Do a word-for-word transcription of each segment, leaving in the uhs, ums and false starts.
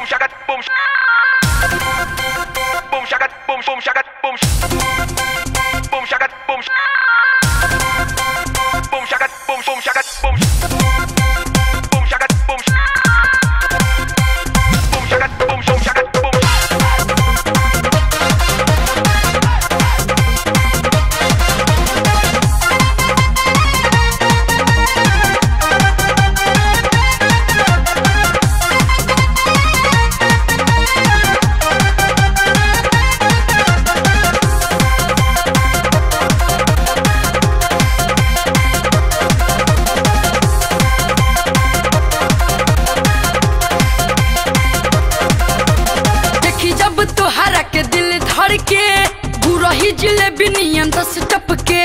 shaka boom boom shaka boom boom shaka boom boom shaka boom boom shaka boom boom shaka boom boom shaka boom boom shaka boom boom shaka boom के गुरही जिलेबी नियन दस टपके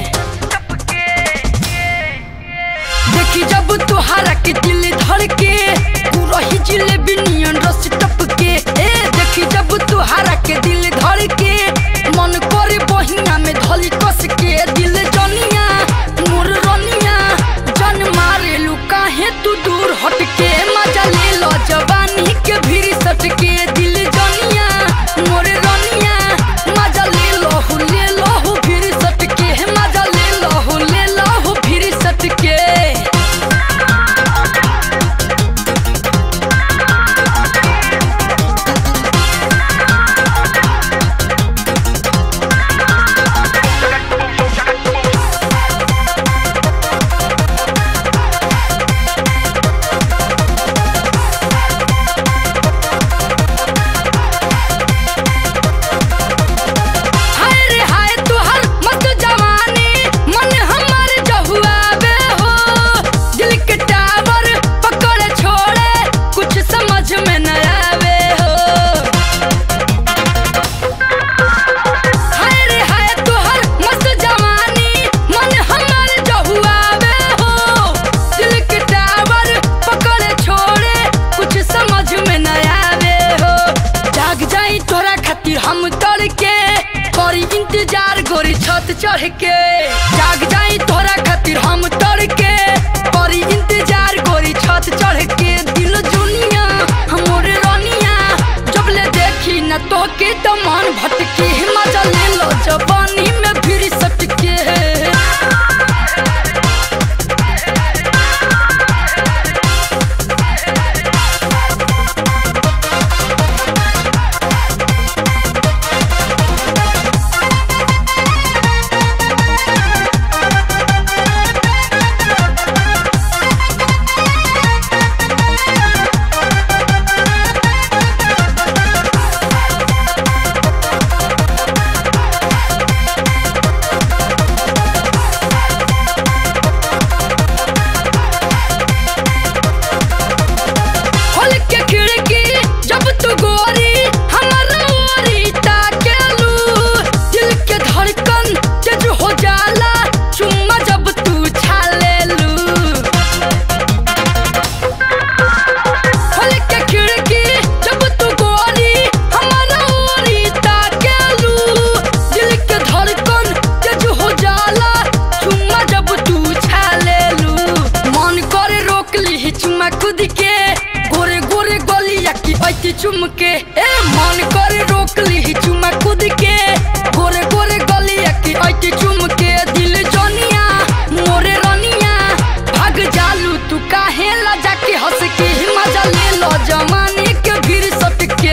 देखी जब तुहारा के दिल धड़के गुरही जिलेबी नियन रस टपके ए देखी जब तुहारा के दिल धड़के मन करे बहिना में धली कस के दिल जनिया मोर रनिया जन मारे लू काहे तू दूर हटके मजा ले लो जवानी के भीड़ सटके दिल जनिया मोर हम तड़के करी इंतजार गोरी छत चढ़ के जाग जाई तोरा खातिर हम तड़के करी इंतजार गोरी छत चढ़ के दिल जुनिया हमरे रनिया जब ले देखी न तो के तो मन भटके मजा ले लो जवानी में भीड़ सटके खुद के गोरे गोरे गलिया की ऐती चुमके ए मन करे रोक ली चुमा खुद के गोरे गोरे गलिया की ऐती चुमके दिल जनिया मोरे रनिया भाग जालू तू काहे लजा के हंस के मजा ले लो जमाने के भीड़ सटके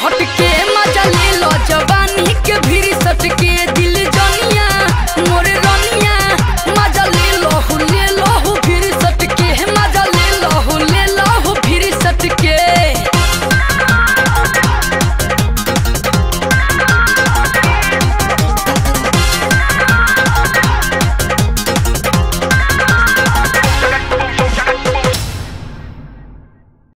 हटके